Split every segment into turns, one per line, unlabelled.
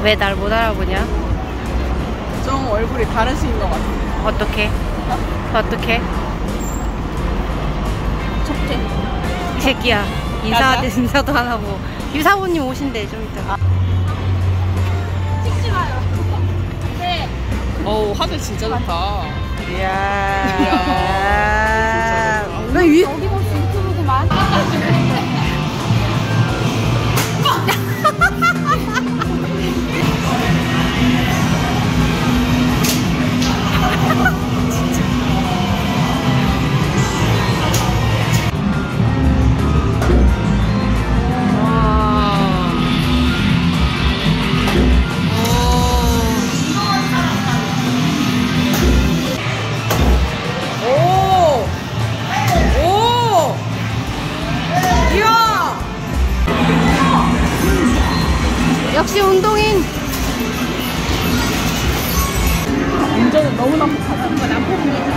왜 날 못 알아보냐?
좀 얼굴이 다르신 것 같아.
어떻게? 어떻게?
촉해.
이 새끼야. 인사도 안 하고. 유사부님 오신대, 좀 이따.
찍지 마요. 네. 어우, 하늘 진짜 좋다.
이야.
나
위.
어김없이 유튜브구만.
역시 운동인.
운전은 너무나 못하다. 남편입니다.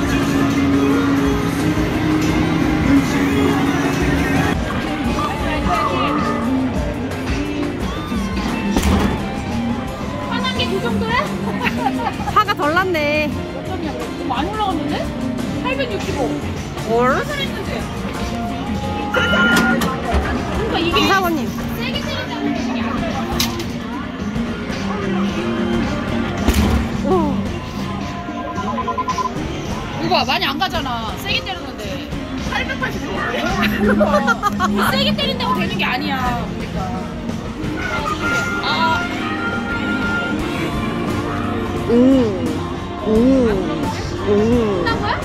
화난 게 그 정도야?
화가 덜 났네.
몇 점이야? 너무 많이 올라갔는데? 865.
뭘?
했는데. 그러니까 이게
이사모님.
세게 때린다는 뜻이 아니야.
오.
이거 많이 안 가잖아. 세게 때렸는데 885. 세게 때린다고 되는 게 아니야. 그러니까. 아, 끝난 거야?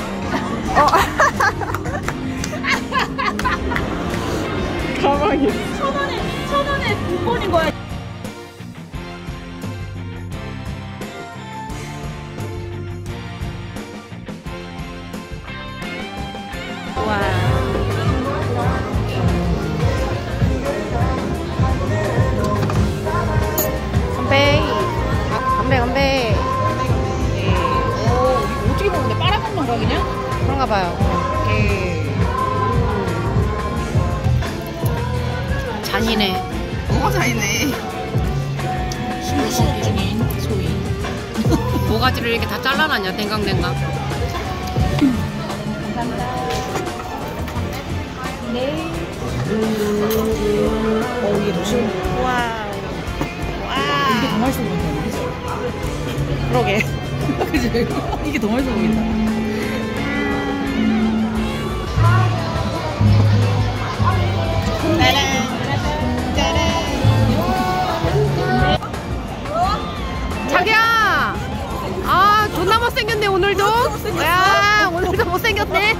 가만히.
1,000원에 2번인 거야.
와. 건배. 건배, 건배.
오, 이거 어떻게 먹는데? 빨아먹는 거야 그냥?
그런가 봐요. 잔이네.
뭐가 잘있네. 휴식 중인 소인.
모가지를 이렇게 다 잘라놨냐, 댕강댕강.
네. 이게 더 쉬워.
와우.
이게 더
와.
맛있어 보인다.
그러게.
그지? 이게 더 맛있어 보인다.
자기야. 아, 존나 못생겼네, 오늘도. 야, 오늘도 못생겼네.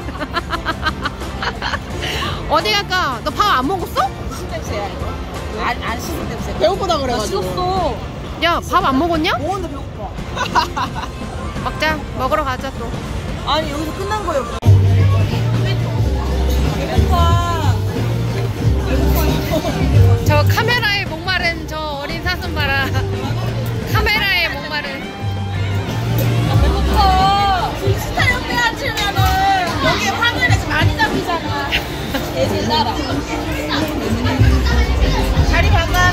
어디 갈까? 너 밥 안 먹었어?
무슨 냄새야 이거? 안 씻은 냄새. 배고프다 그래가지고. 씻었어.
야, 밥 안 먹었냐?
먹었는데 배고파.
먹자. 먹으러 가자, 또.
아니 여기서 끝난 거예요. 배고파.
저 카메라에 목마른 저 어린 사슴 봐라. 카메라에 목마른.
배고파. 인스타 옆에 앉으면은 여기 화면에 많이 잡히잖아. 애들 따라. 자리 바꿔.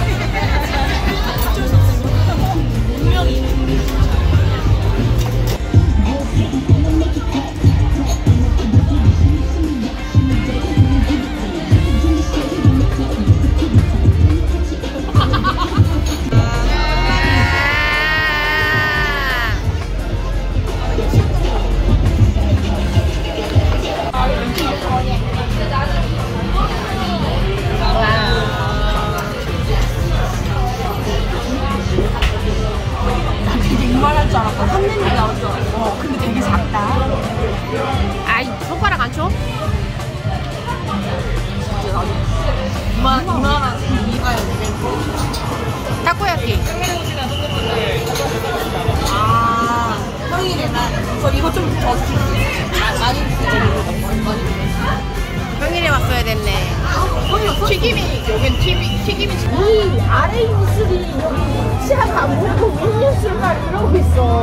분명히. 이만할 줄 알았고 3년이 나올 줄 알았고 근데 되게 작다.
아이, 손가락 안 쳐?
진짜 나도 이만한 이가요.
타코야끼.
아 형이래. 저 이거 좀 더 드릴게요. 많이
평일에 왔어야 됐네.
튀김이 여긴 튀김이 이 아래 입술이 여기 치아가 안 보이고 위 입술만 이러고 있어.